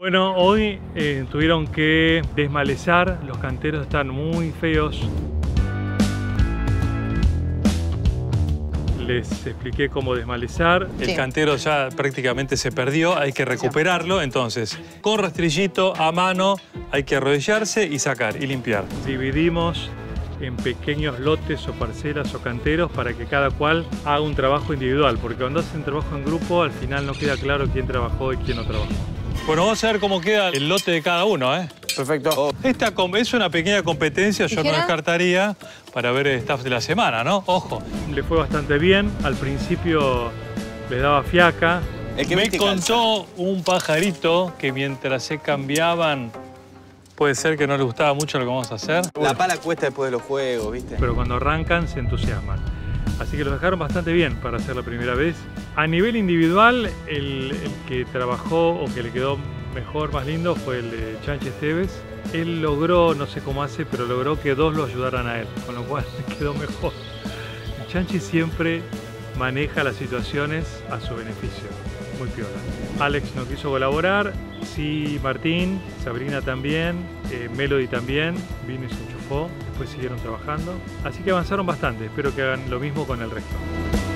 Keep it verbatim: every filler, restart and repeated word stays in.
Bueno, hoy eh, tuvieron que desmalezar, los canteros están muy feos. Les expliqué cómo desmalezar. El Sí. cantero ya prácticamente se perdió, hay que recuperarlo. Entonces, con rastrillito a mano hay que arrodillarse y sacar y limpiar. Dividimos en pequeños lotes o parcelas o canteros para que cada cual haga un trabajo individual, porque cuando hacen trabajo en grupo al final no queda claro quién trabajó y quién no trabajó. Bueno, vamos a ver cómo queda el lote de cada uno, ¿eh? Perfecto. Oh. Esta es una pequeña competencia, yo no ¿Tijera? descartaría para ver el staff de la semana, ¿no? Ojo. Le fue bastante bien, al principio le daba fiaca. El que Me viste contó un pajarito que mientras se cambiaban, puede ser que no le gustaba mucho lo que vamos a hacer. La pala cuesta después de los juegos, ¿viste? Pero cuando arrancan se entusiasman. Así que los dejaron bastante bien para hacer la primera vez. A nivel individual, el, el que trabajó o que le quedó mejor, más lindo, fue el de Chanchi Esteves. Él logró, no sé cómo hace, pero logró que dos lo ayudaran a él, con lo cual le quedó mejor. El Chanchi siempre maneja las situaciones a su beneficio, muy piola. Alex no quiso colaborar, sí Martín, Sabrina también, eh, Melody también, vino y se enchufó, después siguieron trabajando. Así que avanzaron bastante, espero que hagan lo mismo con el resto.